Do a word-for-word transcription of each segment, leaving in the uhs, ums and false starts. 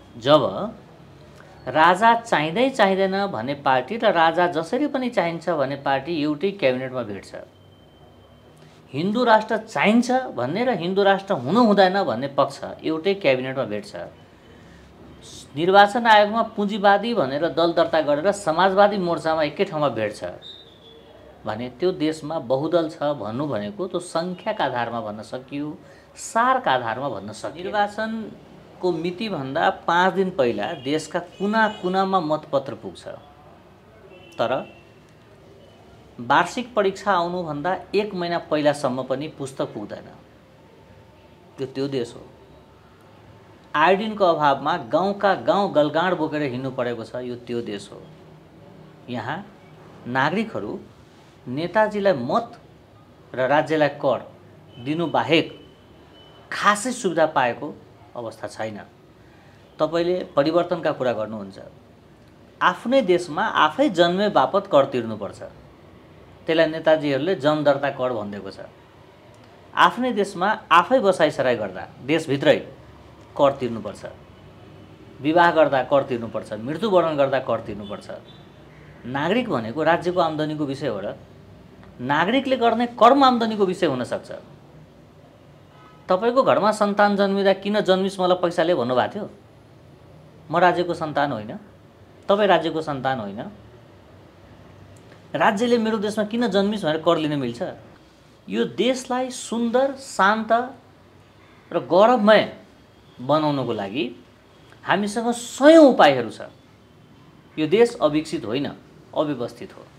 जब राजा चाहिँदै चाहिँदैन भन्ने पार्टी र राजा जसरी पनि चाहिन्छ भन्ने पार्टी एउटै क्याबिनेटमा भेट्छ, हिन्दू राष्ट्र चाहिन्छ भन्ने र हिन्दू राष्ट्र हुनु हुँदैन भन्ने पक्ष एउटै क्याबिनेटमा भेट्छ, निर्वाचन आयोगमा पुँजीवादी भनेर दल दर्ता गरेर समाजवादी मोर्चामा एकै ठाउँमा भेट्छ भने त्यो देशमा बहुदल छ भन्नु भनेको त्यो सङ्ख्याका आधारमा भन्न सकियो, सारका आधारमा भन्न सकियो। निर्वाचनको मितिभन्दा पाँच दिन पहिला देशका कुना कुनामा मतपत्र पुग्छ, तर वार्षिक परीक्षा आउनुभन्दा एक महिना पहिलासम्म पनि पुस्तक पुग्दैन। त्यो त्यो देश हो। आयोडिनको अभावमा गाउँका गाउँ गलगाँड बोकेर हिँड्नु परेको छ, यो त्यो देश हो। यहाँ नागरिकहरू नेताजीलाई मत र राज्यलाई कर दिनु बाहेक खासै सुविधा पाएको अवस्था छैन। तपाईले परिवर्तनका कुरा गर्नुहुन्छ, आफ्नै देशमा आफै जन्मे बापत कर तिर्नुपर्छ, त्यसलाई नेताजीहरूले जन दर्ता कर भनिदिएको छ। आफ्नै देशमा आफै बसाइसराई गर्दा देशभित्रै कर तिर्नुपर्छ, विवाह गर्दा कर तिर्नुपर्छ, मृत्युवरण गर्दा कर तिर्नुपर्छ। नागरिक भनेको राज्यको आम्दानीको विषय हो र नागरिकले गर्ने कर्म आम्दानीको विषय हुन सक्छ। तपाईको घरमा सन्तान जन्मिँदा किन जन्मिस मलाई पैसाले भन्नुभएको थियो? म राज्यको सन्तान होइन, तपाईँ राज्यको सन्तान होइन। राज्यले मेरो देशमा किन जन्मिस भनेर कर लिन मिल्छ? यो देशलाई सुन्दर, शान्त र गौरवमय बनाउनको लागि हामीसँग सयौं उपायहरू छ। यो देश अविकसित होइन, अव्यवस्थित हो।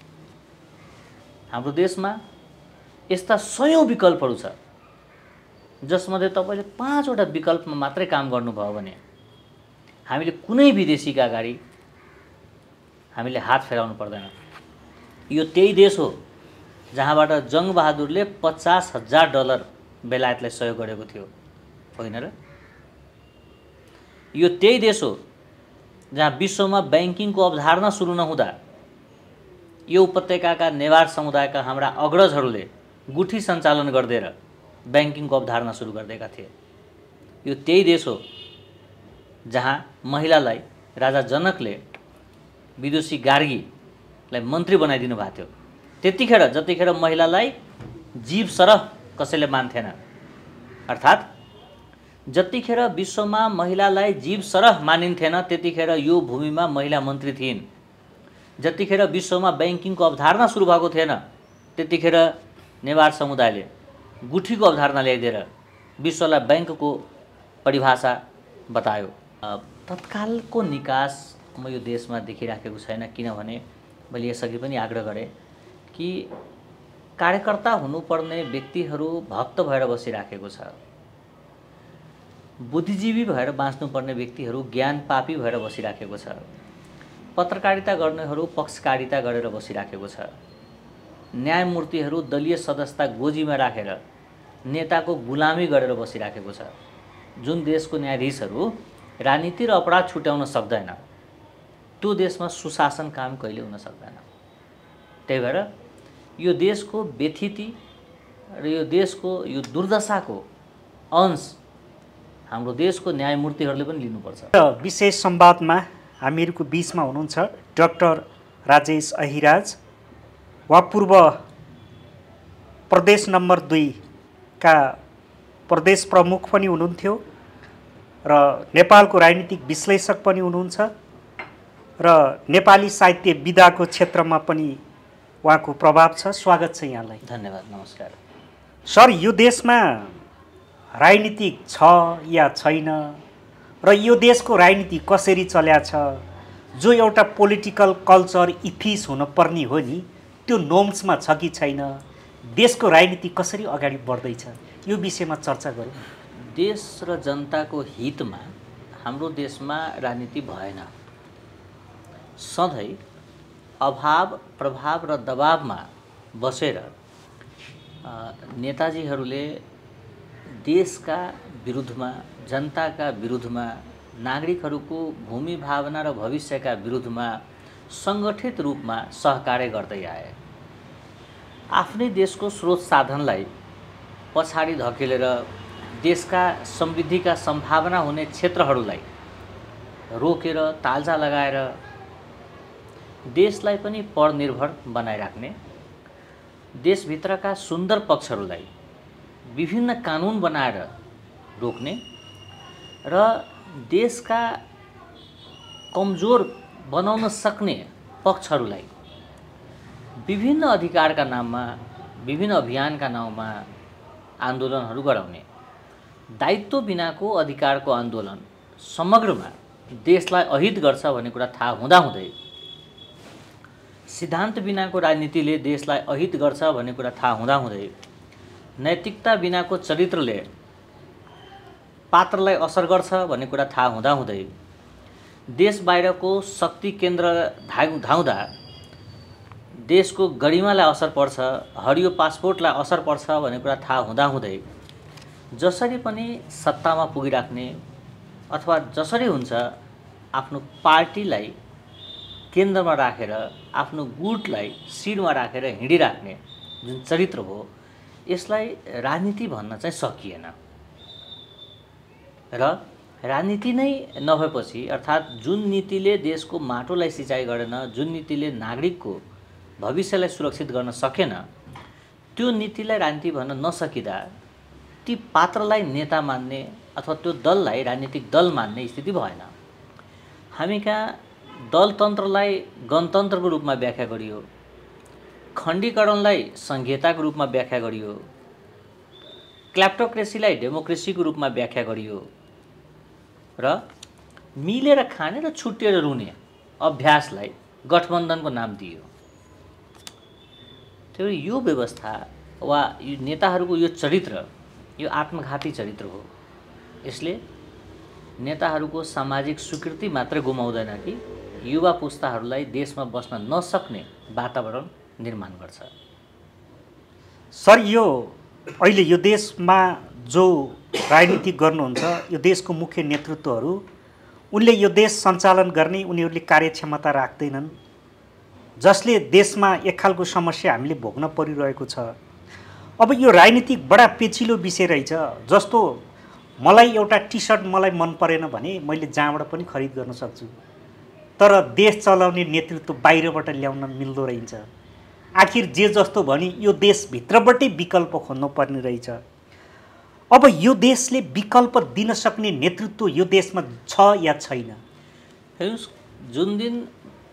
हाम्रो देशमा यस्ता सयौं विकल्पहरू छ जसमध्ये तपाईले पाँचवटा विकल्पमा मात्रै काम गर्नुभयो भने हामीले कुनै विदेशीका अगाडि हामीले हात फेराउनु पर्दैन। यो त्यही देश हो जहाँबाट जङ्गबहादुरले पचास हजार डलर बेलायतलाई सहयोग गरेको थियो, होइन र? यो त्यही देश हो जहाँ विश्वमा ब्याङ्किङको अवधारणा सुरु नहुँदा यो उपत्यकाका नेवार समुदायका हाम्रा अग्रजहरूले गुठी सञ्चालन गर्दै ब्याङ्किङको अवधारणा सुरु गरिदिएका थिए। यो त्यही देश हो जहाँ महिलालाई राजा जनकले विदुषी गार्गीलाई मन्त्री बनाइदिनु भएको थियो। त्यतिखेर जतिखेर महिलालाई जीव सरह कसैले मान्थेन, अर्थात् जतिखेर विश्वमा महिलालाई जीव सरह मानिन्थेन त्यतिखेर यो भूमिमा महिला मन्त्री थिइन्। जतिखेर विश्वमा ब्याङ्किङको अवधारणा सुरु भएको थिएन त्यतिखेर नेवार समुदायले गुठीको अवधारणा ल्याइदिएर विश्वलाई ब्याङ्कको परिभाषा बतायो। तत्कालको निकास म यो देशमा देखिराखेको छैन, किनभने मैले यसअघि पनि आग्रह गरेँ कि कार्यकर्ता हुनुपर्ने व्यक्तिहरू भक्त भएर बसिराखेको छ, बुद्धिजीवी भएर बाँच्नुपर्ने व्यक्तिहरू ज्ञान पापी भएर बसिराखेको छ, पत्रकारिता गर्नेहरू पक्षकारिता गरेर बसिराखेको छ, न्यायमूर्तिहरू दलीय सदस्यता गोजीमा राखेर नेताको गुलामी गरेर बसिराखेको छ। जुन देशको न्यायाधीशहरू राजनीति र अपराध छुट्याउन सक्दैन त्यो देशमा सुशासन काम कहिले हुन सक्दैन। त्यही भएर यो देशको व्यथिति र यो देशको यो दुर्दशाको अंश हाम्रो देशको न्यायमूर्तिहरूले पनि लिनुपर्छ। विशेष संवादमा हामीहरूको बीचमा हुनुहुन्छ डाक्टर राजेश अहिराज, वा पूर्व प्रदेश नम्बर दुई का प्रदेश प्रमुख पनि हुनुहुन्थ्यो र नेपालको राजनीतिक विश्लेषक पनि हुनुहुन्छ र नेपाली साहित्य विधाको क्षेत्रमा पनि उहाँको प्रभाव छ। स्वागत छ यहाँलाई। धन्यवाद, नमस्कार। सर, यो देशमा राजनीतिक छ या छैन र यो देशको राजनीति कसरी चल्या छ, जो एउटा पोलिटिकल कल्चर इथिस हुनुपर्ने हो नि त्यो नोम्समा छ कि छैन, देशको राजनीति कसरी अगाडि बढ्दैछ, यो विषयमा चर्चा गरौँ। देश र जनताको हितमा हाम्रो देशमा राजनीति भएन। सधैँ अभाव, प्रभाव र दबावमा बसेर नेताजीहरूले देशका विरुद्धमा, जनताका विरुद्धमा, नागरिकहरूको भूमि भावना र भविष्यका विरुद्धमा सङ्गठित रूपमा सहकार्य गर्दै आए। आफ्नै देशको स्रोत साधनलाई पछाडि धकेलेर देशका समृद्धिका सम्भावना हुने क्षेत्रहरूलाई रोकेर तालजा लगाएर देशलाई पनि परनिर्भर बनाइराख्ने, देशभित्रका सुन्दर पक्षहरूलाई विभिन्न कानुन बनाएर रोक्ने र देशका कमजोर बनाउन सक्ने पक्षहरूलाई विभिन्न अधिकारका नाममा, विभिन्न अभियानका नाउँमा आन्दोलनहरू गराउने, दायित्व बिनाको अधिकारको आन्दोलन समग्रमा देशलाई अहित गर्छ भन्ने कुरा थाहा हुँदाहुँदै, सिद्धान्त बिनाको राजनीतिले देशलाई अहित गर्छ भन्ने कुरा थाहा हुँदाहुँदै, नैतिकता बिनाको चरित्रले पात्रलाई असर गर्छ भन्ने कुरा थाहा हुँदाहुँदै, देश बाहिरको शक्ति केन्द्र धाउँदा देशको गरिमालाई असर पर्छ, हरियो पासपोर्टलाई असर पर्छ भन्ने कुरा थाहा हुँदाहुँदै जसरी पनि सत्तामा पुगिराख्ने अथवा जसरी हुन्छ आफ्नो पार्टीलाई केन्द्रमा राखेर आफ्नो गुटलाई शिरमा राखेर हिँडिराख्ने जुन चरित्र हो, यसलाई राजनीति भन्न चाहिँ सकिएन। र राजनीति नै नभएपछि, अर्थात् जुन नीतिले देशको माटोलाई सिँचाइ गरेन, जुन नीतिले नागरिकको भविष्यलाई सुरक्षित गर्न सकेन, त्यो नीतिलाई राजनीति भन्न नसकिँदा ती पात्रलाई नेता मान्ने अथवा त्यो दललाई राजनीतिक दल मान्ने स्थिति भएन। हामी कहाँ दलतन्त्रलाई गणतन्त्रको रूपमा व्याख्या गरियो, खण्डीकरणलाई संघीयताको रूपमा व्याख्या गरियो, क्ल्याप्टोक्रेसीलाई डेमोक्रेसीको रूपमा व्याख्या गरियो र मिलेर खाने र छुट्टिएर रुने अभ्यासलाई गठबन्धनको नाम दियो। त्यो यो व्यवस्था वा यो नेताहरूको यो चरित्र यो आत्मघाती चरित्र हो। यसले नेताहरूको सामाजिक स्वीकृति मात्र गुमाउँदैन कि युवा पुस्ताहरूलाई देशमा बस्न नसक्ने वातावरण निर्माण गर्छ। सर, यो अहिले यो देशमा जो राजनीति गर्नुहुन्छ, यो देशको मुख्य नेतृत्वहरू, उनले यो देश सञ्चालन गर्ने उनीहरूले कार्यक्षमता राख्दैनन्, जसले देशमा एक खालको समस्या हामीले भोग्न परिरहेको छ। अब यो राजनीतिक बडा पेचिलो विषय रहेछ। जस्तो मलाई एउटा टी सर्ट मलाई मन परेन भने मैले जहाँबाट पनि खरिद गर्न सक्छु, तर देश चलाउने नेतृत्व बाहिरबाट ल्याउन मिल्दो रहेछ। आखिर जे जस्तो भनी यो देशभित्रबाटै विकल्प खोज्नुपर्ने रहेछ। अब यो देशले विकल्प दिन सक्ने नेतृत्व यो देशमा छ या छैन? हेर्नुस्, जुन दिन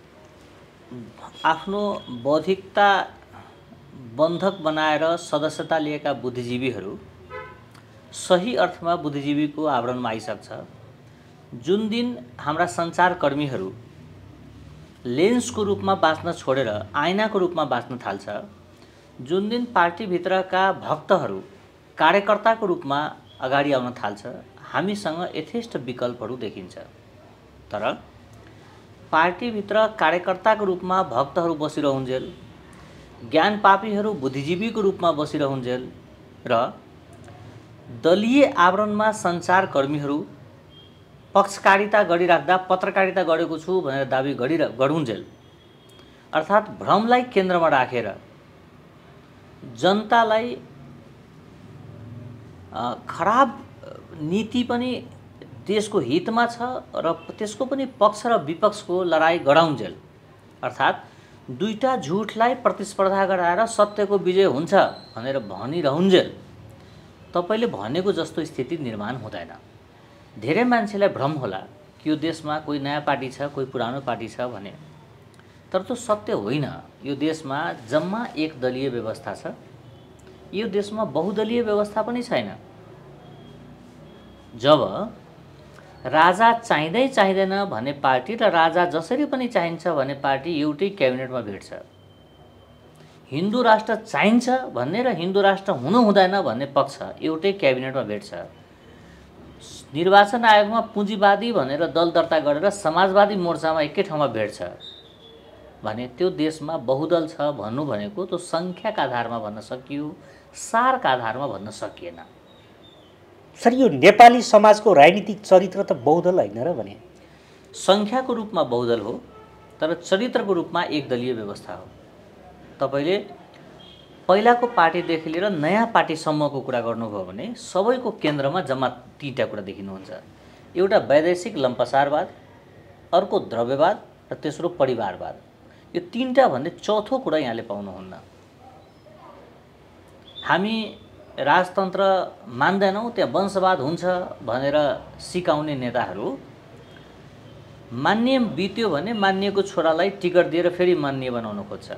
आफ्नो बौद्धिकता बन्धक बनाएर सदस्यता लिएका बुद्धिजीवीहरू सही अर्थमा बुद्धिजीवीको आवरणमा आइसक्छ, जुन दिन हाम्रा सञ्चारकर्मीहरू लेन्सको रूपमा बाँच्न छोडेर आइनाको रूपमा बाँच्न थाल्छ, जुन दिन पार्टीभित्रका भक्तहरू कार्यकर्ताको रूपमा अगाडि आउन थाल्छ, हामीसँग यथेष्ट विकल्पहरू देखिन्छ। तर पार्टीभित्र कार्यकर्ताको रूपमा भक्तहरू बसिरहुन्जेल, ज्ञान पापीहरू बुद्धिजीवीको रूपमा बसिरहुन्जेल र दलीय आवरणमा सञ्चारकर्मीहरू पक्षकारिता गरिराख्दा पत्रकारिता गरेको छु भनेर दाबी गरि गरुन्जेल, अर्थात् भ्रमलाई केन्द्रमा राखेर जनतालाई खराब नीति पनि देशको हितमा छ र त्यसको पनि पक्ष र विपक्षको लडाईँ गराउन्जेल, अर्थात् दुईटा झुटलाई प्रतिस्पर्धा गराएर सत्यको विजय हुन्छ भनेर भनिरहुन्जेल तपाईले भनेको जस्तो स्थिति निर्माण हुँदैन। धेरै मान्छेलाई भ्रम होला कि यो देशमा कोही नयाँ पार्टी छ, कोही पुरानो पार्टी छ भने, तर त्यो सत्य होइन। यो देशमा जम्मा एक दलीय व्यवस्था छ। यो देशमा बहुदलीय व्यवस्था पनि छैन। जब राजा चाहिँदै चाहिँदैन भन्ने पार्टी र राजा जसरी पनि चाहिन्छ भन्ने पार्टी एउटै क्याबिनेटमा भेट्छ, हिन्दू राष्ट्र चाहिन्छ भन्ने र हिन्दू राष्ट्र हुनु हुँदैन भन्ने पक्ष एउटै क्याबिनेटमा भेट्छ, निर्वाचन आयोगमा पुँजीवादी भनेर दल दर्ता गरेर समाजवादी मोर्चामा एकै ठाउँमा भेट्छ भने त्यो देशमा बहुदल छ भन्नु भनेको त्यो सङ्ख्याका आधारमा भन्न सकियो, सारका आधारमा भन्न सकिएन। सर, यो नेपाली समाजको राजनीतिक चरित्र त बहुदल होइन र भने? सङ्ख्याको रूपमा बहुदल हो, तर चरित्रको रूपमा एक दलीय व्यवस्था हो। तपाईले पहिलाको पार्टीदेखि लिएर नयाँ पार्टीसम्मको कुरा गर्नुभयो भने सबैको केन्द्रमा जम्मा तीनटा कुरा देखिनुहुन्छ। एउटा वैदेशिक लम्पसारवाद, अर्को द्रव्यवाद र तेस्रो परिवारवाद। यो तीनटा भन्ने चौथो कुरा यहाँले पाउनुहुन्न। हामी राजतन्त्र मान्दैनौँ, त्यहाँ वंशवाद हुन्छ भनेर सिकाउने नेताहरू मान्य बित्यो भने मान्यको छोरालाई टिकट दिएर फेरि मान्य बनाउन खोज्छ।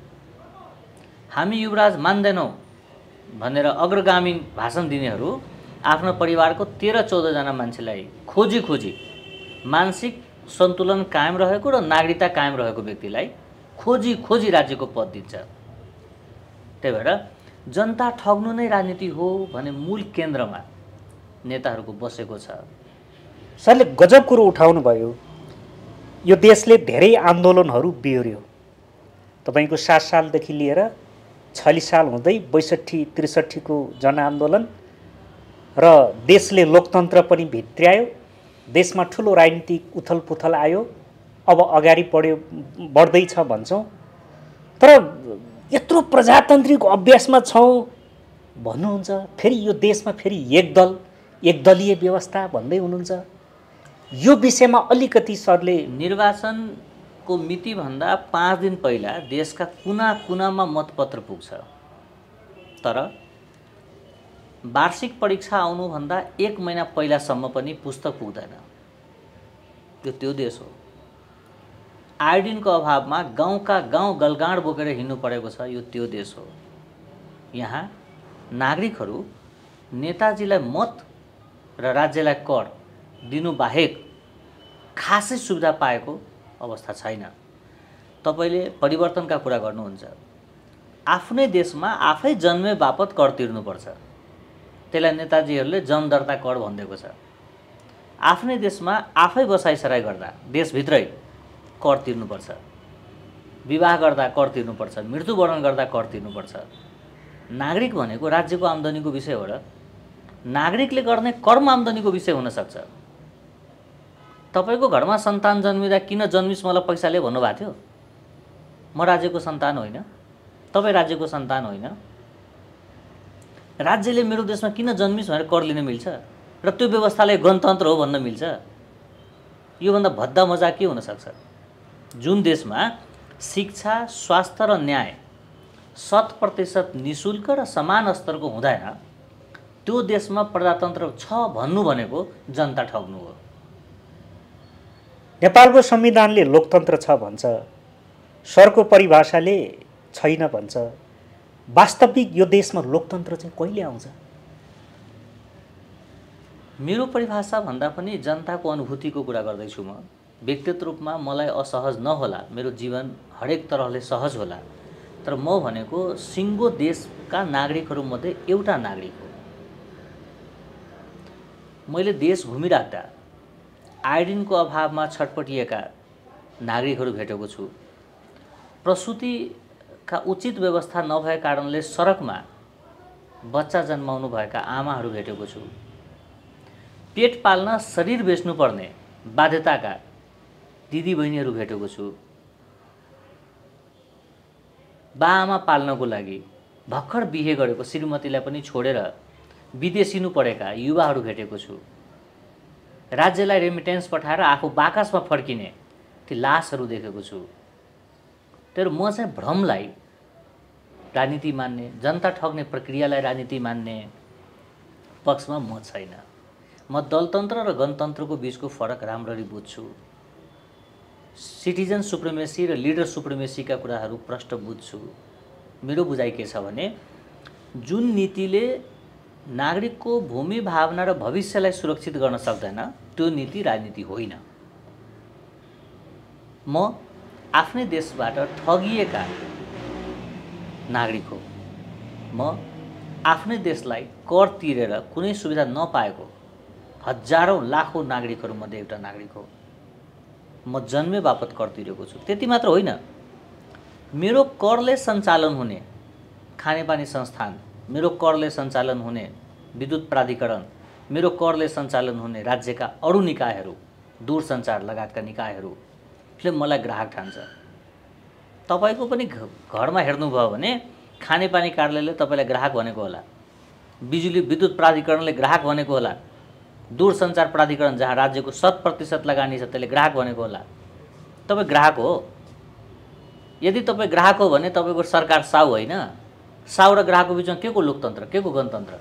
हामी युवराज मान्दैनौँ भनेर अग्रगामी भाषण दिनेहरू आफ्नो परिवारको तेह्र चौधजना मान्छेलाई खोजी खोजी मानसिक सन्तुलन कायम रहेको र नागरिकता कायम रहेको व्यक्तिलाई खोजी खोजी राज्यको पद दिन्छ। त्यही भएर जनता ठग्नु नै राजनीति हो भने मूल केन्द्रमा नेताहरूको बसेको छ। सरले गजब कुरो उठाउनु भयो। यो देशले धेरै आन्दोलनहरू बिहोर्यो। तपाईँको सात सालदेखि लिएर छयालिस साल हुँदै बैसठी त्रिसठीको जनआन्दोलन र देशले लोकतन्त्र पनि भित्र्यायो। देशमा ठुलो राजनीतिक उथलपुथल आयो। अब अगाडि बढ्यो बढ्दैछ भन्छौँ, तर यत्रो प्रजातान्त्रिक अभ्यासमा छौँ भन्नुहुन्छ। फेरि यो देशमा फेरि एक दल एक दलीय व्यवस्था भन्दै हुनुहुन्छ। यो विषयमा अलिकति सरले निर्वाचनको मितिभन्दा पाँच दिन पहिला देशका कुना कुनामा मतपत्र पुग्छ, तर वार्षिक परीक्षा आउनुभन्दा एक महिना पहिलासम्म पनि पुस्तक पुग्दैन। यो त्यो देश हो। आयोडिनको अभावमा गाउँका गाउँ गलगाँड बोकेर हिँड्नु परेको छ। यो त्यो देश हो। यहाँ नागरिकहरू नेताजीलाई मत र राज्यलाई कर दिनु बाहेक खासै सुविधा पाएको अवस्था छैन। तपाईले परिवर्तनका कुरा गर्नुहुन्छ। आफ्नै देशमा आफै जन्मे बापत कर तिर्नुपर्छ। त्यसलाई नेताजीहरूले जनदर्ता कर भनिदिएको छ। आफ्नै देशमा आफै बसाइसराई गर्दा देशभित्रै कर तिर्नुपर्छ। विवाह गर्दा कर तिर्नुपर्छ। मृत्युवरण गर्दा कर तिर्नुपर्छ। नागरिक भनेको राज्यको आम्दानीको विषय हो र नागरिकले गर्ने कर्म आम्दानीको विषय हुन सक्छ। तपाईको घरमा सन्तान जन्मिँदा किन जन्मिस् मलाई पैसाले भन्नुभएको थियो? म राज्यको सन्तान होइन, तपाईँ राज्यको सन्तान होइन। राज्यले मेरो देशमा किन जन्मिस् भनेर कर लिन मिल्छ र त्यो व्यवस्थालाई गणतन्त्र हो भन्न मिल्छ? योभन्दा भद्दा मजाक के हुन सक्छ? जुन देशमा शिक्षा, स्वास्थ्य र न्याय शत प्रतिशत निशुल्क र समान स्तरको हुँदैन, त्यो देशमा प्रजातन्त्र छ भन्नु भनेको जनता ठग्नु हो। नेपालको संविधानले लोकतन्त्र छ भन्छ, सरको परिभाषाले छैन भन्छ। वास्तविक यो देशमा लोकतन्त्र चाहिँ कहिले आउँछ? मेरो परिभाषा भन्दा पनि जनताको अनुभूतिको कुरा गर्दैछु म। व्यक्तिगत रूपमा मलाई असहज नहोला, मेरो जीवन हरेक तरहले सहज होला, तर म भनेको सिङ्गो देशका नागरिकहरूमध्ये एउटा नागरिक हो। मैले देश घुमिराख्दा आयोडिनको अभावमा छटपटिएका नागरिकहरू भेटेको छु। प्रसुतिका उचित व्यवस्था नभए कारणले सडकमा बच्चा जन्माउनु भएका आमाहरू भेटेको छु। पेट पाल्न शरीर बेच्नुपर्ने बाध्यताका दिदीबहिनीहरू भेटेको छु। बाआमा पाल्नको लागि भर्खर बिहे गरेको श्रीमतीलाई पनि छोडेर विदेशिनु परेका युवाहरू भेटेको छु। राज्यलाई रेमिटेन्स पठाएर आफू बाकसमा फर्किने ती लासहरू देखेको छु। तर म चाहिँ भ्रमलाई राजनीति मान्ने, जनता ठग्ने प्रक्रियालाई राजनीति मान्ने पक्षमा म छैन। म दलतन्त्र र गणतन्त्रको बीचको फरक राम्ररी बुझ्छु। सिटिजन सुप्रिमेसी र लिडर सुप्रिमेसीका कुराहरू प्रष्ट बुझ्छु। मेरो बुझाइ के छ भने जुन नीतिले नागरिकको भूमि भावना र भविष्यलाई सुरक्षित गर्न सक्दैन त्यो नीति राजनीति होइन। म आफ्नै देशबाट ठगिएका नागरिक हो। म आफ्नै देशलाई कर तिरेर कुनै सुविधा नपाएको हजारौं लाखौं नागरिकहरूमध्ये एउटा नागरिक हो। म जन्मे बापत कर तिरेको छु। त्यति मात्र होइन, मेरो करले सञ्चालन हुने खानेपानी संस्थान, मेरो करले सञ्चालन हुने विद्युत प्राधिकरण, मेरो करले सञ्चालन हुने राज्यका अरू निकायहरू, दूरसञ्चार लगायतका निकायहरूले मलाई ग्राहक ठान्छ। तपाईको पनि घरमा हेर्नुभयो भने खानेपानी कार्यालयले तपाईलाई ग्राहक भनेको होला, बिजुली विद्युत प्राधिकरणले ग्राहक भनेको होला, दूरसञ्चार प्राधिकरण जहाँ राज्यको शत प्रतिशत लगानी छ त्यसले ग्राहक भनेको होला। तपाईँ ग्राहक हो। यदि तपाईँ ग्राहक हो भने तपाईँको सरकार साउ होइन। साउ र ग्राहकको बिचमा के को लोकतन्त्र, के को गणतन्त्र?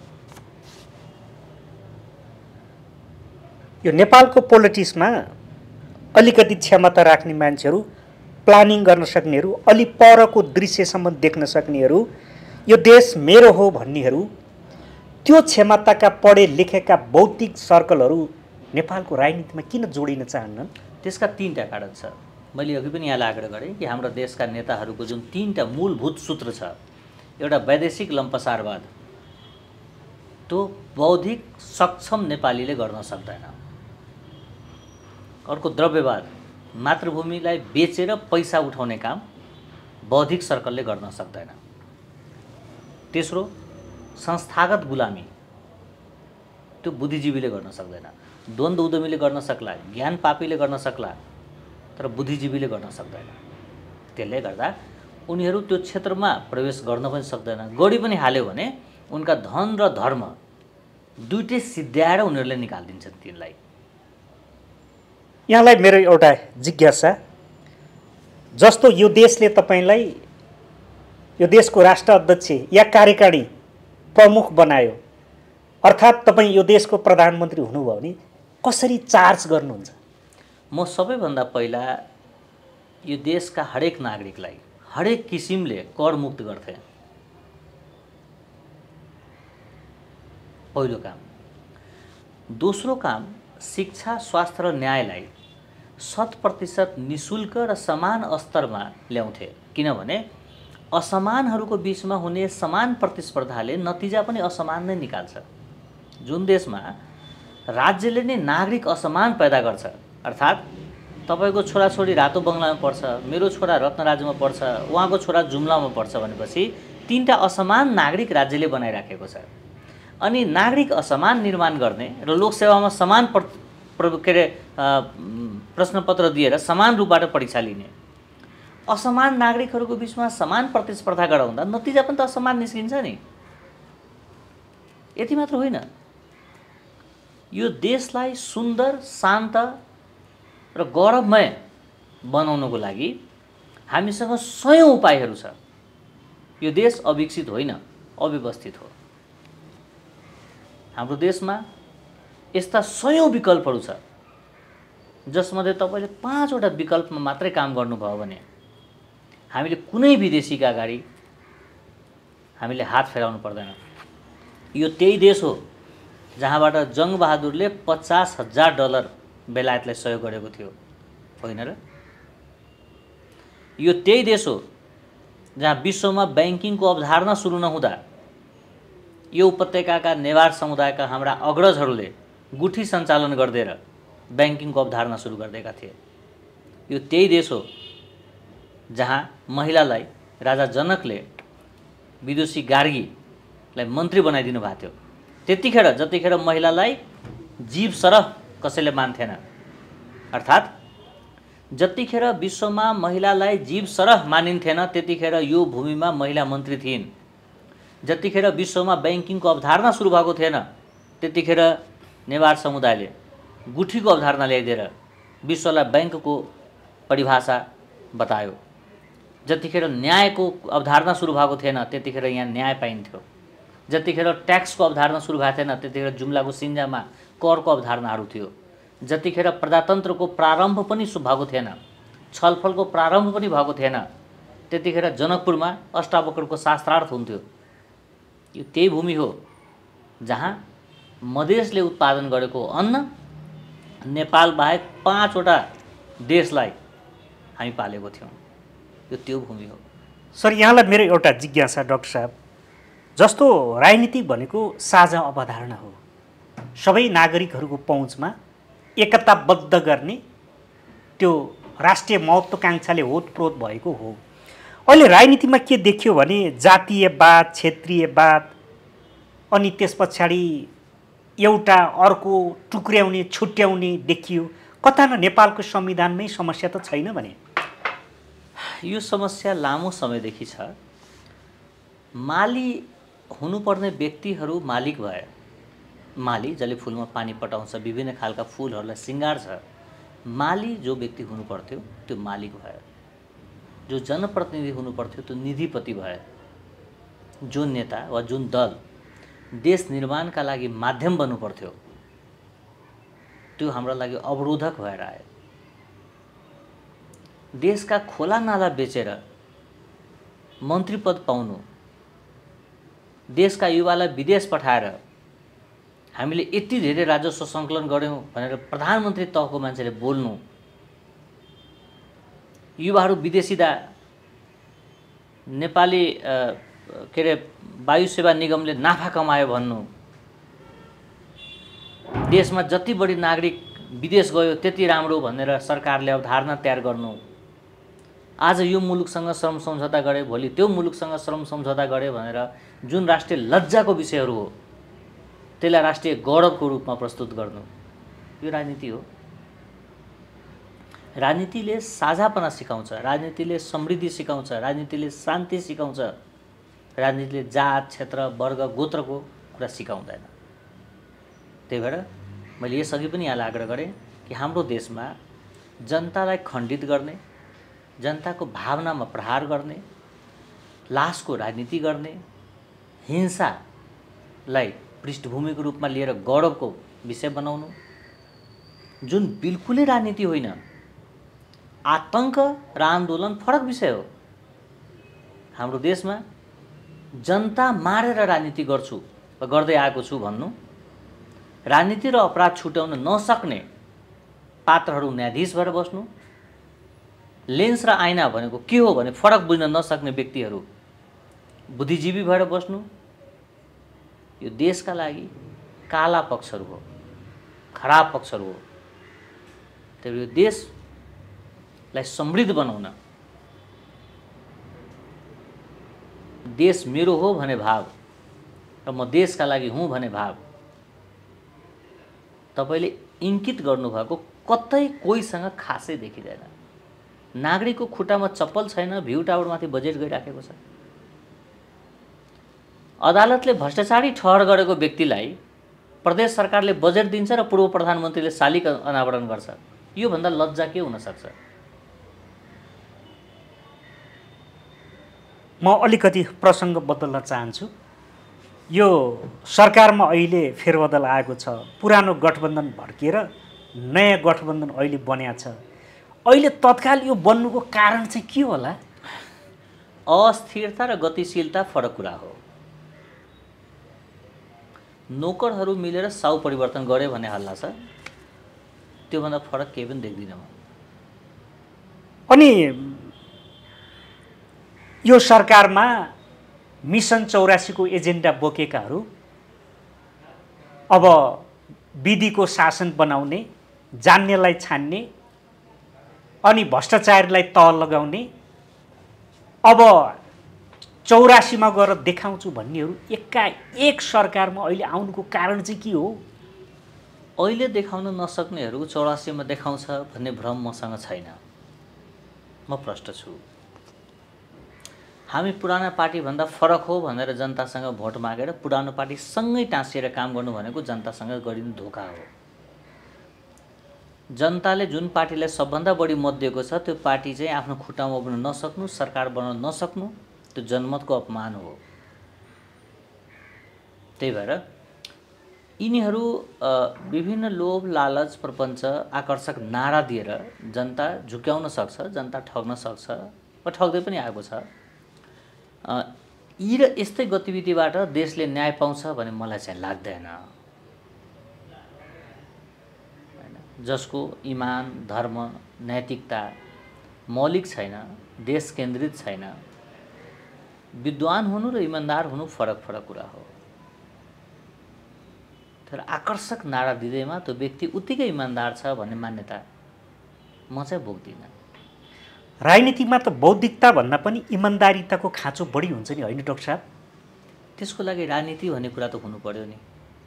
यो नेपालको पोलिटिक्समा अलिकति क्षमता राख्ने मान्छेहरू, प्लानिङ गर्न सक्नेहरू, अलि परको दृश्यसम्म देख्न सक्नेहरू, यो देश मेरो हो भन्नेहरू, त्यो क्षमताका पढे लेखेका बौद्धिक सर्कलहरू नेपालको राजनीतिमा किन जोडिन चाहन्नन्? त्यसका तीनटा कारण छ। मैले अघि पनि यहाँलाई आग्रह गरेँ कि हाम्रो देशका नेताहरूको जुन तीनटा मूलभूत सूत्र छ, एउटा वैदेशिक लम्पसारवाद, त्यो बौद्धिक सक्षम नेपालीले गर्न सक्दैन। अर्को द्रव्यवाद, मातृभूमिलाई बेचेर पैसा उठाउने काम बौद्धिक सर्कलले गर्न सक्दैन। तेस्रो संस्थागत गुलामी, त्यो बुद्धिजीवीले गर्न सक्दैन। द्वन्द्व उद्यमीले गर्न सक्ला, ज्ञान पापीले गर्न सक्ला, तर बुद्धिजीवीले गर्न सक्दैन। त्यसले गर्दा उनीहरू त्यो क्षेत्रमा प्रवेश गर्न पनि सक्दैन। गढी पनि हाल्यो भने उनका धन र धर्म दुईटै सिद्ध्याएर उनीहरूले निकालिदिन्छन् तिनलाई। यहाँलाई मेरो एउटा जिज्ञासा, जस्तो यो देशले तपाईँलाई यो देशको राष्ट्र अध्यक्ष या कार्यकारिणी प्रमुख बनायो, अर्थात् तपाईँ यो देशको प्रधानमन्त्री हुनुभयो भने कसरी चार्ज गर्नुहुन्छ? म सबैभन्दा पहिला यो देशका हरेक नागरिकलाई हरेक किसिमले कर मुक्त गर्थे। पहिलो काम। दोस्रो काम, शिक्षा, स्वास्थ्य र न्यायलाई शत प्रतिशत निशुल्क र समान स्तरमा ल्याउँथे। किनभने असमानहरूको बिचमा हुने समान प्रतिस्पर्धाले नतिजा पनि असमान नै निकाल्छ। जुन देशमा राज्यले नै नागरिक असमान पैदा गर्छ, अर्थात् तपाईँको छोराछोरी रातो बङ्गलामा पढ्छ, मेरो छोरा रत्न राज्यमा पढ्छ, उहाँको छोरा जुम्लामा पढ्छ भनेपछि तीनटा असमान नागरिक राज्यले बनाइराखेको छ। अनि नागरिक असमान निर्माण गर्ने र लोकसेवामा समान प्र के अरे प्रश्नपत्र दिएर समान रूपबाट परीक्षा लिने, असमान नागरिकहरूको बिचमा समान प्रतिस्पर्धा गराउँदा नतिजा पनि त असमान निस्किन्छ नि। यति मात्र होइन, यो देशलाई सुन्दर, शान्त र गौरवमय बनाउनको लागि हामीसँग सयौं उपायहरू छ। यो देश अविकसित होइन, अव्यवस्थित हो। हाम्रो देशमा यस्ता सयौं विकल्पहरू छ जसमध्ये तपाईँले पाँचवटा विकल्पमा मात्रै काम गर्नुभयो भने हामीले कुनै विदेशीका अगाडि हामीले हात फेराउनु पर्दैन। यो त्यही देश हो जहाँबाट जङ्गबहादुरले पचास हजार डलर बेलायतलाई सहयोग गरेको थियो, होइन र? यो त्यही देश हो जहाँ विश्वमा ब्याङ्किङको अवधारणा सुरु नहुँदा यो उपत्यकाका नेवार समुदायका हाम्रा अग्रजहरूले गुठी सञ्चालन गरिदिएर ब्याङ्किङको अवधारणा सुरु गरिदिएका थिए। यो त्यही देश हो जहाँ महिलालाई राजा जनकले विदुषी गार्गीलाई मन्त्री बनाइदिनु भएको थियो। त्यतिखेर जतिखेर महिलालाई जीव सरह कसैले मान्थेन, अर्थात् जतिखेर विश्वमा महिलालाई जीव सरह मानिन्थेन त्यतिखेर यो भूमिमा महिला मन्त्री थिइन्। जतिखेर विश्वमा ब्याङ्किङको अवधारणा सुरु भएको थिएन त्यतिखेर नेवार समुदायले गुठीको अवधारणा ल्याइदिएर विश्वलाई ब्याङ्कको परिभाषा बतायो। जतिखेर न्यायको अवधारणा सुरु भएको थिएन त्यतिखेर यहाँ न्याय पाइन्थ्यो। जतिखेर ट्याक्सको अवधारणा सुरु भएको थिएन त्यतिखेर जुम्लाको सिन्जामा करको अवधारणाहरू थियो। जतिखेर प्रजातन्त्रको प्रारम्भ पनि भएको थिएन, छलफलको प्रारम्भ पनि भएको थिएन, त्यतिखेर जनकपुरमा अष्टावक्रको शास्त्रार्थ हुन्थ्यो। यो त्यही भूमि हो जहाँ मधेसले उत्पादन गरेको अन्न नेपाल बाहेक पाँचवटा देशलाई हामी पालेको थियौँ। यो त्यो भूमि हो। सर, यहाँलाई मेरो एउटा जिज्ञासा डाक्टर साहब, जस्तो राजनीति भनेको साझा अवधारणा हो, सबै नागरिकहरूको पहुँचमा एकताबद्ध गर्ने त्यो राष्ट्रिय महत्त्वाकांक्षाले होतप्रोत भएको हो। अहिले राजनीतिमा के देखियो भने जातीयवाद, क्षेत्रीयवाद, अनि त्यस पछाडि एउटा अर्को टुक्र्याउने, छुट्याउने देखियो। कता न नेपालको संविधानमै समस्या त छैन भने? यो समस्या लामो समयदेखि छ। माली हुनुपर्ने व्यक्तिहरू मालिक भए, माली जसले फुलमा पानी पटाउँछ, विभिन्न खालका फुलहरूलाई सिँगार्छ, माली जो व्यक्ति हुनु पर्थ्यो त्यो मालिक भयो, जो जनप्रतिनिधि हुनु पर्थ्यो त्यो निधिपति भयो, जुन नेता वा जुन दल देश निर्माणका लागि माध्यम बन्नु पर्थ्यो त्यो हाम्रो लागि अवरोधक भएर आयो। देशका खोला नाला बेचेर मन्त्री पद पाउनु, देशका युवालाई विदेश पठाएर हामीले यति धेरै राजस्व सङ्कलन गर्यौँ भनेर प्रधानमन्त्री तहको मान्छेले बोल्नु, युवाहरू विदेशिदा नेपाली के अरे वायु सेवा निगमले नाफा कमायो भन्नु, देशमा जति बढी नागरिक विदेश गयो त्यति राम्रो भनेर सरकारले अवधारणा तयार गर्नु, आज यो मुलुकसँग श्रम सम्झौता गरे भोलि त्यो मुलुकसँग श्रम सम्झौता गरे भनेर जुन राष्ट्रिय लज्जाको विषयहरू हो त्यसलाई राष्ट्रिय गौरवको रूपमा प्रस्तुत गर्नु, यो राजनीति हो। राजनीतिले साझापना सिकाउँछ, राजनीतिले समृद्धि सिकाउँछ, राजनीतिले शान्ति सिकाउँछ, राजनीतिले जात क्षेत्र वर्ग गोत्रको कुरा सिकाउँदैन। त्यही भएर मैले यसअघि पनि यहाँलाई आग्रह गरेँ कि हाम्रो देशमा जनतालाई खण्डित गर्ने, जनताको भावनामा प्रहार गर्ने, लासको राजनीति गर्ने, हिंसालाई पृष्ठभूमिको रूपमा लिएर गौरवको विषय बनाउनु, जुन बिल्कुलै राजनीति होइन, आतंक र आन्दोलन फरक विषय हो। हाम्रो देशमा जनता मारेर राजनीति गर्छु वा गर्दै आएको छु भन्नु, राजनीति र अपराध छुट्याउन नसक्ने पात्रहरू न्यायाधीश भएर बस्नु, लेन्स र आइना भनेको के हो भने फरक बुझ्न नसक्ने व्यक्तिहरू बुद्धिजीवी भएर बस्नु, यो देशका लागि काला पक्षहरू हो, खराब पक्षहरू हो। त्यही यो देशलाई समृद्ध बनाउन, देश मेरो हो भन्ने भाव र म देशका लागि हुँ भन्ने भाव तपाईले इङ्कित गर्नुभएको कतै कोहीसँग खासै देखिँदैन। नागरिकको खुट्टामा चप्पल छैन, भ्यू टावरमाथि बजेट गइराखेको छ। अदालतले भ्रष्टाचारी ठहर गरेको व्यक्तिलाई प्रदेश सरकारले बजेट दिन्छ र पूर्व प्रधानमन्त्रीले शालिग अनावरण गर्छ। यो भन्दा लज्जा के हुन सक्छ? म अलिकति प्रसङ्ग बदल्न चाहन्छु। यो सरकारमा अहिले फेरबदल आएको छ, पुरानो गठबन्धन भड्किएर नयाँ गठबन्धन अहिले बन्या छ। अहिले तत्काल यो बन्नुको कारण चाहिँ के होला? अस्थिरता र गतिशीलता फरक कुरा हो। नोकरहरू मिलेर साउ परिवर्तन गरे भन्ने हल्ला छ, त्योभन्दा फरक केही पनि देख्दिनँ म। अनि यो सरकारमा मिसन चौरासीको एजेन्डा बोकेकाहरू अब विधिको शासन बनाउने, जान्नेलाई छान्ने अनि भ्रष्टाचारीलाई तह लगाउने, अब चौरासीमा गएर देखाउँछु भन्नेहरू एकाएक सरकारमा अहिले आउनुको कारण चाहिँ के हो? अहिले देखाउन नसक्नेहरू चौरासीमा देखाउँछ भन्ने भ्रम मसँग छैन। म प्रष्ट छु। हामी पुराना पार्टीभन्दा फरक हो भनेर जनतासँग भोट मागेर पुरानो पार्टीसँगै टाँसिएर काम गर्नु भनेको जनतासँग गरिने धोका हो। जनताले जुन पार्टीलाई सबभन्दा बढी मत दिएको छ त्यो पार्टी चाहिँ आफ्नो खुट्टामा उभिन नसक्नु, सरकार बनाउन नसक्नु, त्यो जनमतको अपमान हो। त्यही भएर यिनीहरू विभिन्न लोभ लालच प्रपञ्च आकर्षक नारा दिएर जनता झुक्याउन सक्छ, जनता ठग्न सक्छ वा ठग्दै पनि आएको छ। यी र यस्तै गतिविधिबाट देशले न्याय पाउँछ भन्ने मलाई चाहिँ लाग्दैन। जसको इमान, धर्म, नैतिकता मौलिक छैन, देश केन्द्रित छैन, विद्वान हुनु र इमानदार हुनु फरक फरक कुरा हो। तर आकर्षक नारा दिँदैमा त्यो व्यक्ति उत्तिकै इमानदार छ भन्ने मान्यता म चाहिँ बोक्दिनँ। राजनीतिमा त बौद्धिकता भन्दा पनि इमान्दारिताको खाँचो बढी हुन्छ नि, होइन डाक्टर साहब? त्यसको लागि राजनीति भन्ने कुरा त हुनु पर्यो नि।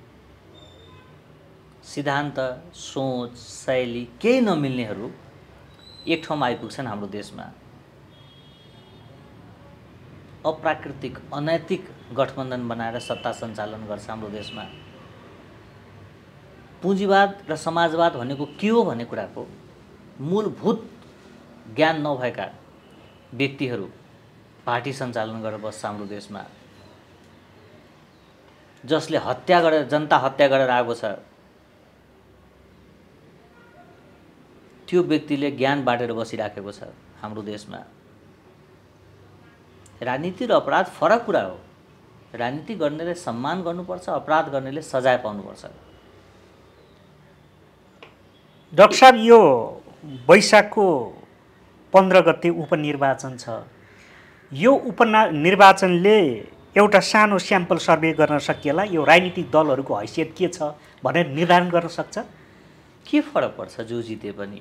सिद्धान्त, सोच, शैली केही नमिल्नेहरू एक ठाउँमा आइपुग्छन् हाम्रो देशमा। अप्राकृतिक, अनैतिक गठबन्धन बनाएर सत्ता सञ्चालन गर्छ हाम्रो देशमा। पुँजीवाद र समाजवाद भनेको के हो भन्ने कुराको मूलभूत ज्ञान नभएका व्यक्तिहरू पार्टी सञ्चालन गरेर बस्छ हाम्रो देशमा, जसले हत्या गरेर जनता हत्या गरेर आएको छ। त्यो व्यक्तिले ज्ञान बाँडेर बसिराखेको छ हाम्रो देशमा। राजनीति र अपराध फरक कुरा हो। राजनीति गर्नेले सम्मान गर्नुपर्छ, अपराध गर्नेले सजाय पाउनुपर्छ। डाक्टर साहब, यो वैशाखको पन्ध्र गते उपनिर्वाचन छ। यो उपनिर्वाचनले एउटा सानो स्याम्पल सर्वे गर्न सकिएला, यो राजनीतिक दलहरूको हैसियत के छ भनेर निर्धारण गर्न सक्छ? के फरक पर्छ जो जिते पनि?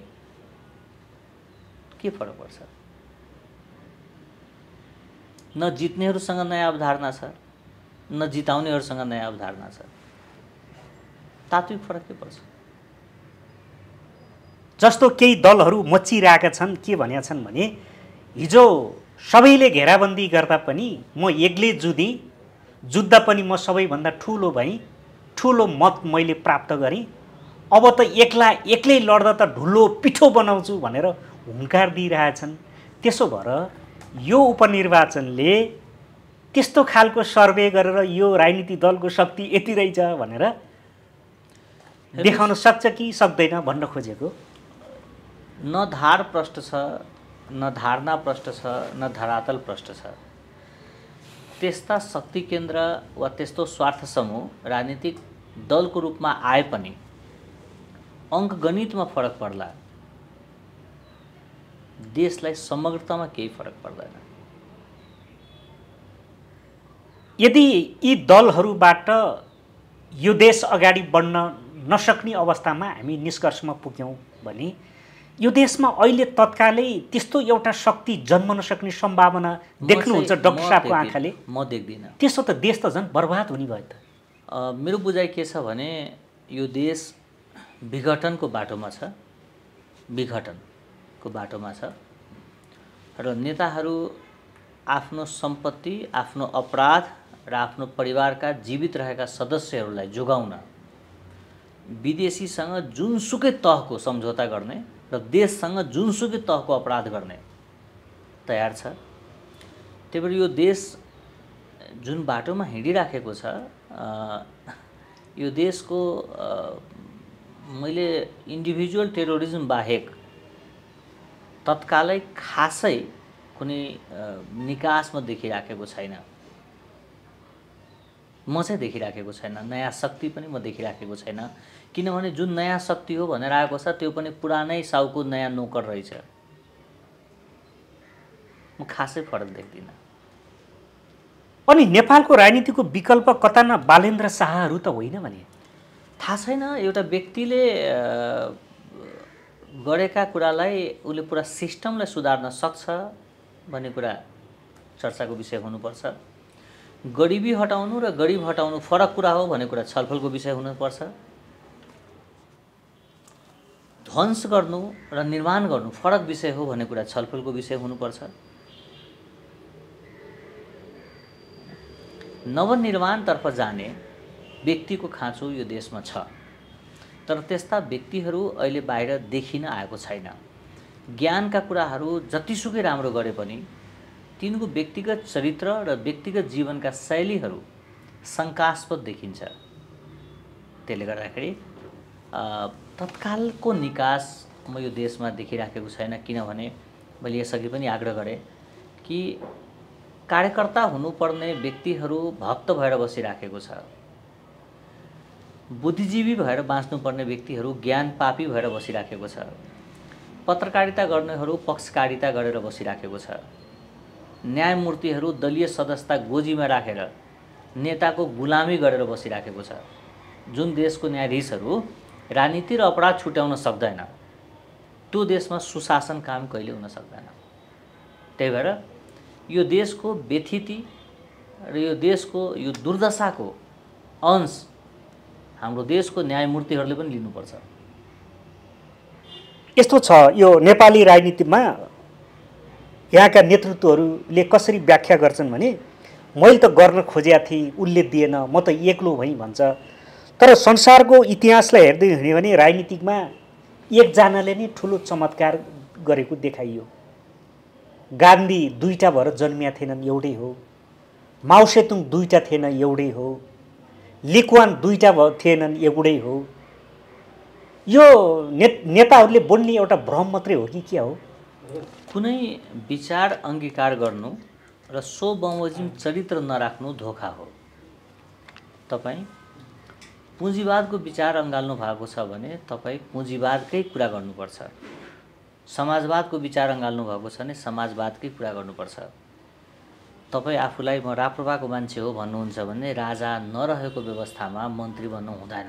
के फरक पर्छ? न जित्नेहरूसँग नयाँ अवधारणा छ, न जिताउनेहरूसँग नयाँ अवधारणा छ। तात्विक फरक के पर्छ? जस्तो केही दलहरू मचिरहेका छन्, के भनेका छन् भने हिजो सबैले घेराबन्दी गर्दा पनि म एक्लै जुधेँ, जुत्दा पनि म सबैभन्दा ठुलो भएँ, ठुलो मत मैले प्राप्त गरेँ, अब त एक्ला एक्लै लड्दा त ढुलो पिठो बनाउँछु भनेर हुङ्कार दिइरहेछन्। त्यसो भएर यो उपनिर्वाचनले त्यस्तो खालको सर्वे गरेर यो राजनीतिक दलको शक्ति यति रहेछ भनेर देखाउन सक्छ कि सक्दैन भन्न खोजेको। न धार प्रष्ट छ, न धारणा प्रष्ट छ, न धरातल प्रष्ट छ। त्यस्ता शक्ति केन्द्र वा त्यस्तो स्वार्थ समूह राजनीतिक दलको रूपमा आए पनि अङ्कगणितमा फरक पर्ला, देशलाई समग्रतामा केही फरक पर्दैन। यदि यी दलहरूबाट यो देश अगाडि बढ्न नसक्ने अवस्थामा हामी निष्कर्षमा पुग्यौँ भने यो देशमा अहिले तत्कालै त्यस्तो एउटा शक्ति जन्मन सक्ने सम्भावना देख्नुहुन्छ डाक्टर साहबको आँखाले? म देख्दिनँ। त्यसो त देश त झन् बर्बाद हुने भयो त। मेरो बुझाइ के छ भने यो देश विघटनको बाटोमा छ, विघटनको बाटोमा छ र नेताहरू आफ्नो सम्पत्ति, आफ्नो अपराध र आफ्नो परिवारका जीवित रहेका सदस्यहरूलाई जोगाउन विदेशीसँग जुनसुकै तहको सम्झौता गर्ने र देशसँग जुनसुकै तहको अपराध गर्ने तयार छ। त्यही भएर यो देश जुन बाटोमा हिँडिराखेको छ, यो देशको मैले इन्डिभिजुअल टेरोरिज्म बाहेक तत्कालै खासै कुनै निकास म देखिराखेको छैन। म चाहिँ देखिराखेको छैन, नयाँ शक्ति पनि म देखिराखेको छैन। किनभने जुन नयाँ शक्ति हो भनेर आएको छ त्यो पनि पुरानै साउको नयाँ नोकर रहेछ। म खासै फरक देख्दिनँ। अनि नेपालको राजनीतिको विकल्प कता न बालेन्द्र शाहहरू त होइन भने? थाहा छैन। एउटा व्यक्तिले गरेका कुरालाई उसले पुरा सिस्टमलाई सुधार्न सक्छ भन्ने कुरा चर्चाको विषय हुनुपर्छ। गरिबी हटाउनु र गरिब हटाउनु फरक कुरा हो भन्ने कुरा छलफलको विषय हुनुपर्छ। ध्वंस गर्नु र निर्माण गर्नु फरक विषय हो भन्ने कुरा छलफलको विषय हुनुपर्छ। नवनिर्माणतर्फ जाने व्यक्तिको खाँचो यो देशमा छ, तर त्यस्ता व्यक्तिहरू अहिले बाहिर देखिन आएको छैन। ज्ञानका कुराहरू जतिसुकै राम्रो गरे पनि तिनको व्यक्तिगत चरित्र र व्यक्तिगत जीवनका शैलीहरू शङ्कास्पद देखिन्छ। त्यसले गर्दाखेरि तत्कालको निकास म यो देशमा देखिराखेको छैन। किनभने मैले यसअघि पनि आग्रह गरेँ कि कार्यकर्ता हुनुपर्ने व्यक्तिहरू भक्त भएर बसिराखेको छ, बुद्धिजीवी भएर बाँच्नुपर्ने व्यक्तिहरू ज्ञान पापी भएर बसिराखेको छ, पत्रकारिता गर्नेहरू पक्षकारिता गरेर बसिराखेको छ, न्यायमूर्तिहरू दलीय सदस्यता गोजीमा राखेर नेताको गुलामी गरेर बसिराखेको छ। जुन देशको न्यायाधीशहरू राजनीति र अपराध छुट्याउन सक्दैन त्यो देशमा सुशासन काम कहिले हुन सक्दैन। त्यही भएर यो देशको व्यथिति र यो देशको यो दुर्दशाको अंश हाम्रो देशको न्यायमूर्तिहरूले पनि लिनुपर्छ। यस्तो छ, यो नेपाली राजनीतिमा यहाँका नेतृत्वहरूले कसरी व्याख्या गर्छन् भने मैले त गर्न खोजेका थिएँ, उसले दिएन, म त एक्लो भएँ भन्छ। तर संसारको इतिहासलाई हेर्दै हिँड्यो भने राजनीतिकमा एकजनाले नै ठुलो चमत्कार गरेको देखाइयो। गान्धी दुईटा भएर जन्मिया थिएनन्, एउटै हो। माओसेतुङ दुईटा थिएन, एउटै हो। लिक्वान दुईटा थिएनन्, एउटै हो। यो ने नेताहरूले बोल्ने एउटा भ्रम मात्रै हो कि के हो? कुनै विचार अङ्गीकार गर्नु र सो बमोजिम चरित्र नराख्नु धोका हो। तपाईँ पुँजीवादको विचार अँगाल्नु भएको छ भने तपाईँ पुँजीवादकै कुरा गर्नुपर्छ। समाजवादको विचार अँगाल्नु भएको छ भने समाजवादकै कुरा गर्नुपर्छ। तपाईँ आफूलाई म राप्रपाको मान्छे हो भन्नुहुन्छ भने राजा नरहेको व्यवस्थामा मन्त्री बन्नु हुँदैन।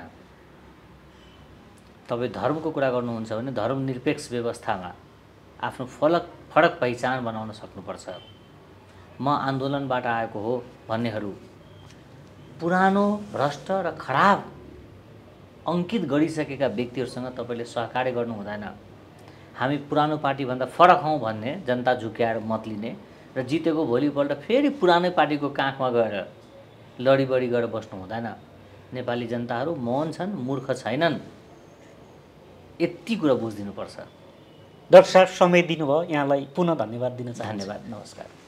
तपाईँ धर्मको कुरा गर्नुहुन्छ भने धर्मनिरपेक्ष व्यवस्थामा आफ्नो फलक फरक पहिचान बनाउन सक्नुपर्छ। म आन्दोलनबाट आएको हो भन्नेहरू पुरानो भ्रष्ट र खराब अङ्कित गरिसकेका व्यक्तिहरूसँग तपाईँले सहकार्य गर्नु हुँदैन। हामी पुरानो पार्टीभन्दा फरक हौँ भन्ने जनता झुक्याएर मत लिने र जितेको भोलिपल्ट फेरि पुरानै पार्टीको काखमा गएर लडीबडी गरेर बस्नु हुँदैन। नेपाली जनताहरू मौन छन्, मूर्ख छैनन्, यति कुरा बुझिदिनुपर्छ। डाक्टर साहब समय दिनुभयो, यहाँलाई पुनः धन्यवाद दिन चाहन्छु। धन्यवाद, नमस्कार।